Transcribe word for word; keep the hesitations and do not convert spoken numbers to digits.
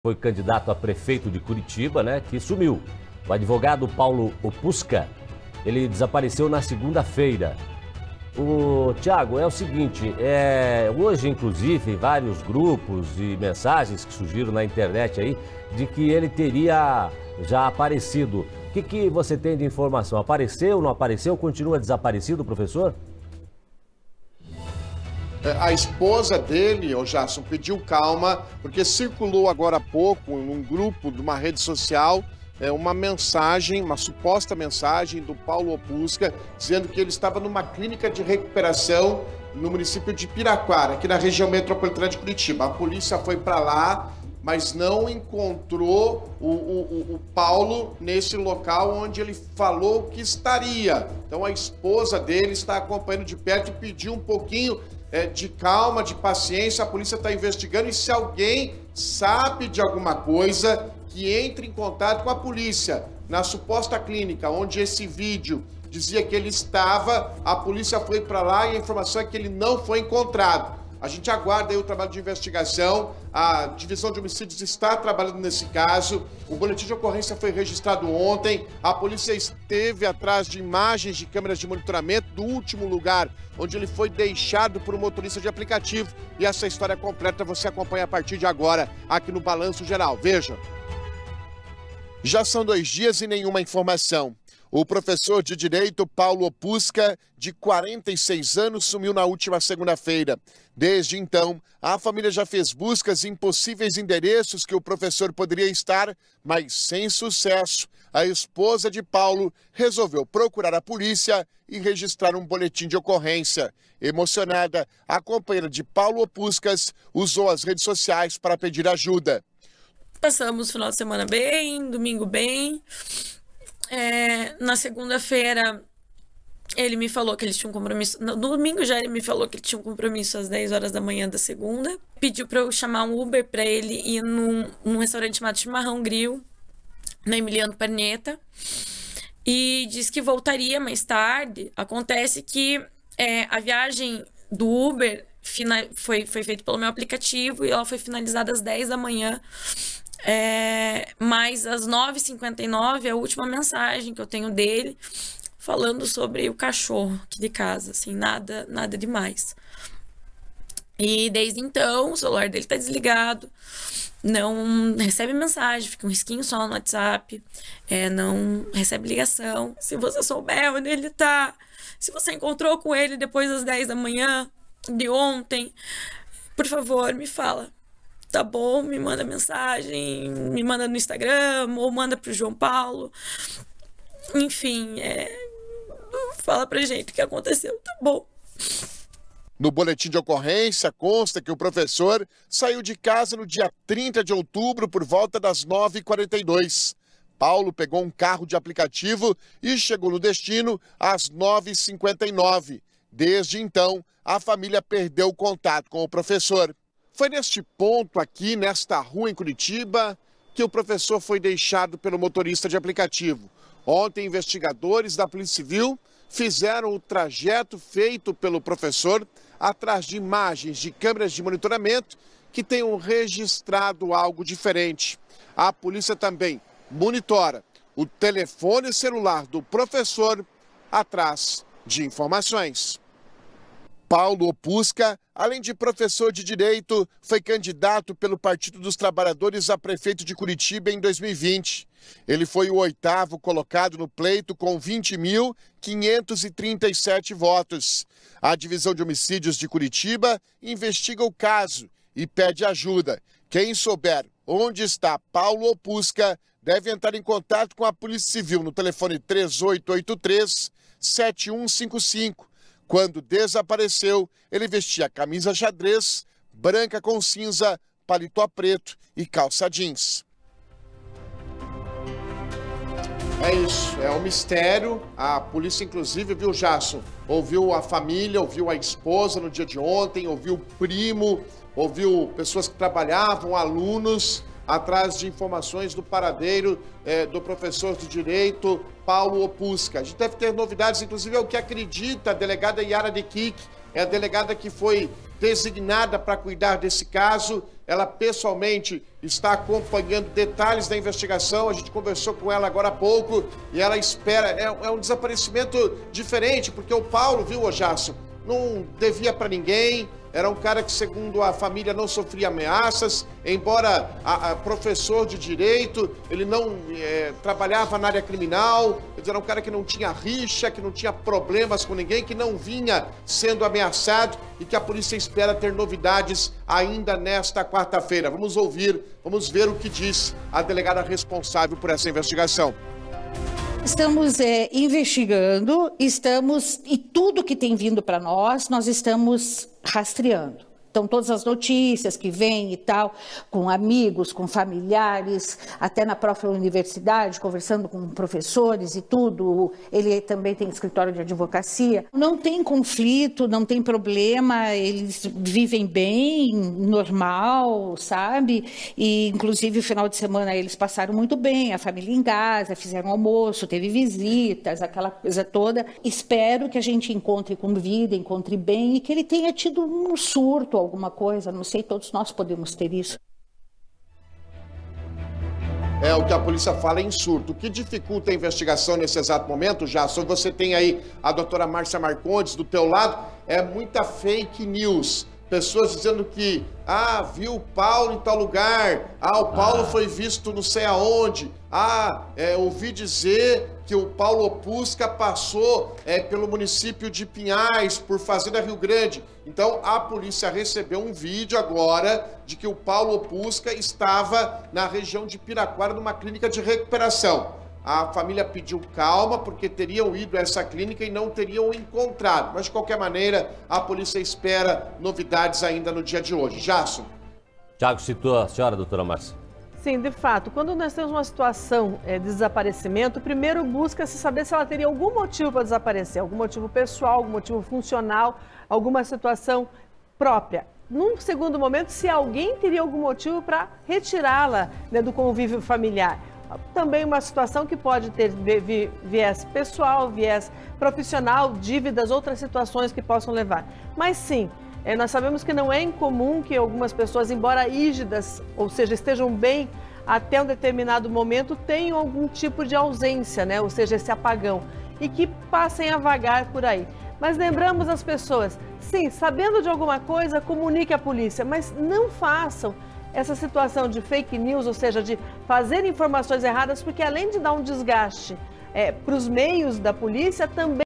Foi candidato a prefeito de Curitiba, né, que sumiu. O advogado Paulo Opusca, ele desapareceu na segunda-feira. O Tiago, é o seguinte, é, hoje inclusive vários grupos e mensagens que surgiram na internet aí de que ele teria já aparecido. O que, que você tem de informação? Apareceu, não apareceu? Continua desaparecido, professor? A esposa dele, o Jason, pediu calma, porque circulou agora há pouco, num grupo de uma rede social, é, uma mensagem, uma suposta mensagem do Paulo Opusca, dizendo que ele estava numa clínica de recuperação no município de Piraquara, aqui na região metropolitana de Curitiba. A polícia foi para lá, mas não encontrou o, o, o Paulo nesse local onde ele falou que estaria. Então a esposa dele está acompanhando de perto e pediu um pouquinho É, de calma, de paciência. A polícia está investigando e se alguém sabe de alguma coisa, que entre em contato com a polícia. Na suposta clínica onde esse vídeo dizia que ele estava, a polícia foi para lá e a informação é que ele não foi encontrado. A gente aguarda aí o trabalho de investigação, a divisão de homicídios está trabalhando nesse caso, o boletim de ocorrência foi registrado ontem, a polícia esteve atrás de imagens de câmeras de monitoramento do último lugar onde ele foi deixado por um motorista de aplicativo, e essa história completa você acompanha a partir de agora aqui no Balanço Geral. Veja. Já são dois dias e nenhuma informação. O professor de Direito Paulo Opusca, de quarenta e seis anos, sumiu na última segunda-feira. Desde então, a família já fez buscas em possíveis endereços que o professor poderia estar, mas sem sucesso. A esposa de Paulo resolveu procurar a polícia e registrar um boletim de ocorrência. Emocionada, a companheira de Paulo Opuscas usou as redes sociais para pedir ajuda. Passamos o final de semana bem, domingo bem. É, na segunda-feira, ele me falou que ele tinha um compromisso. No domingo já ele me falou que ele tinha um compromisso às dez horas da manhã da segunda. Pediu para eu chamar um Uber para ele ir num, num restaurante chamado Chimarrão Grill, na Emiliano Perneta. E disse que voltaria mais tarde. Acontece que é, a viagem do Uber fina, foi, foi feita pelo meu aplicativo e ela foi finalizada às dez da manhã. É, mas às nove e cinquenta e nove, a última mensagem que eu tenho dele falando sobre o cachorro aqui de casa, assim, nada, nada demais. E desde então o celular dele tá desligado, não recebe mensagem, fica um risquinho só no WhatsApp, é, não recebe ligação. Se você souber onde ele tá, se você encontrou com ele depois das dez da manhã de ontem, por favor, me fala. Tá bom, me manda mensagem, me manda no Instagram, ou manda pro João Paulo. Enfim, é... fala pra gente o que aconteceu, tá bom. No boletim de ocorrência consta que o professor saiu de casa no dia trinta de outubro por volta das nove e quarenta e dois. Paulo pegou um carro de aplicativo e chegou no destino às nove e cinquenta e nove. Desde então, a família perdeu o contato com o professor. Foi neste ponto aqui, nesta rua em Curitiba, que o professor foi deixado pelo motorista de aplicativo. Ontem, investigadores da Polícia Civil fizeram o trajeto feito pelo professor atrás de imagens de câmeras de monitoramento que tenham registrado algo diferente. A polícia também monitora o telefone celular do professor atrás de informações. Paulo Opusca, além de professor de Direito, foi candidato pelo Partido dos Trabalhadores a prefeito de Curitiba em dois mil e vinte. Ele foi o oitavo colocado no pleito com vinte mil quinhentos e trinta e sete votos. A Divisão de Homicídios de Curitiba investiga o caso e pede ajuda. Quem souber onde está Paulo Opusca deve entrar em contato com a Polícia Civil no telefone três oito oito três, sete um cinco cinco. Quando desapareceu, ele vestia camisa xadrez, branca com cinza, paletó preto e calça jeans. É isso, é um mistério. A polícia, inclusive, viu, Jason? Ouviu a família, ouviu a esposa no dia de ontem, ouviu o primo, ouviu pessoas que trabalhavam, alunos, atrás de informações do paradeiro eh, do professor de Direito, Paulo Opusca. A gente deve ter novidades, inclusive é o que acredita a delegada Yara de Kik, é a delegada que foi designada para cuidar desse caso. ela pessoalmente está acompanhando detalhes da investigação. A gente conversou com ela agora há pouco e ela espera, é, é um desaparecimento diferente, porque o Paulo, viu, ô Jasso, não devia para ninguém. Era um cara que, segundo a família, não sofria ameaças, embora a, a professor de direito, ele não é, trabalhava na área criminal, era um cara que não tinha rixa, que não tinha problemas com ninguém, que não vinha sendo ameaçado e que a polícia espera ter novidades ainda nesta quarta-feira. Vamos ouvir, vamos ver o que diz a delegada responsável por essa investigação. Estamos é, investigando, estamos, e tudo que tem vindo para nós, nós estamos rastreando. Então, todas as notícias que vêm e tal, com amigos, com familiares, até na própria universidade, conversando com professores e tudo. Ele também tem escritório de advocacia. Não tem conflito, não tem problema, eles vivem bem, normal, sabe? E, inclusive, o final de semana eles passaram muito bem, a família em casa, fizeram almoço, teve visitas, aquela coisa toda. Espero que a gente encontre com vida, encontre bem e que ele tenha tido um surto, alguma coisa, não sei, todos nós podemos ter isso. É o que a polícia fala em surto. O que dificulta a investigação nesse exato momento, já, só você tem aí a doutora Márcia Marcondes do teu lado, é muita fake news. Pessoas dizendo que, ah, viu o Paulo em tal lugar, ah, o Paulo ah. foi visto não sei aonde, ah, é, ouvi dizer que o Paulo Opusca passou é, pelo município de Pinhais, por Fazenda Rio Grande. Então, a polícia recebeu um vídeo agora de que o Paulo Opusca estava na região de Piraquara, numa clínica de recuperação. A família pediu calma, porque teriam ido a essa clínica e não teriam encontrado. Mas, de qualquer maneira, a polícia espera novidades ainda no dia de hoje. Jasso. Tiago, citou a senhora, doutora Márcia. Sim, de fato. Quando nós temos uma situação é, de desaparecimento, primeiro busca-se saber se ela teria algum motivo para desaparecer. Algum motivo pessoal, algum motivo funcional, alguma situação própria. Num segundo momento, se alguém teria algum motivo para retirá-la, né, do convívio familiar. Também uma situação que pode ter viés pessoal, viés profissional, dívidas, outras situações que possam levar. Mas sim, é, nós sabemos que não é incomum que algumas pessoas, embora rígidas, ou seja, estejam bem até um determinado momento, tenham algum tipo de ausência, né? Ou seja, esse apagão, e que passem a vagar por aí. Mas lembramos as pessoas, sim, sabendo de alguma coisa, comunique à polícia, mas não façam essa situação de fake news, ou seja, de fazer informações erradas, porque além de dar um desgaste é, para os meios da polícia, também